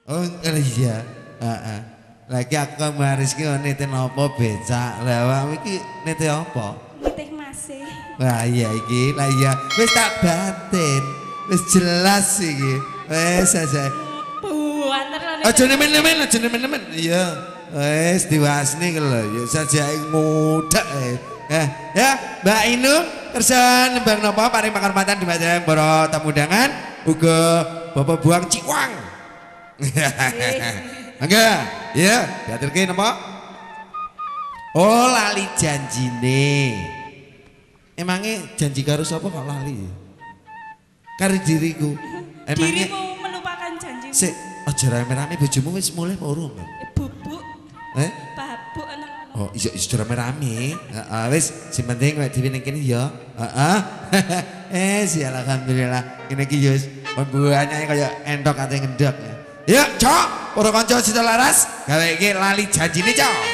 Oh iya. Heeh. Lagi aku kemarin iki nitih napa becak. Lah awak iki nitih apa? Nitih masih. Wah iya iki, lah iya. Wis tak batin. Wis jelas iki. Wis aja. Buanter lho. Aja nemen-nemen, aja nemen-nemen. Iya. Wis diwasni ku lho. Ya saja mudak. Ya, Mbak Inung kersa nembang napa paring panghormatan dumateng para tamu undangan uga Bapak Buang Cikwang. Enggak, ya, diaturke napa? Oh, lali janjine. Emangnya janji karo sapa kok lali? Karo diriku. Emangnya dirimu melupakan janji. sik aja rame-rame bojomu wis mulai urung. Bubuk. Babuk anak. Oh, iso rame-rame. Heeh, wis sing penting nek dhewe ning kene ya. Heeh. Sial alhamdulillah. Kene iki yo wis pembuahannya kaya entok ate ngendok. Ya, Cok, para kanca sida laras, gawe iki lali janjine, Cok.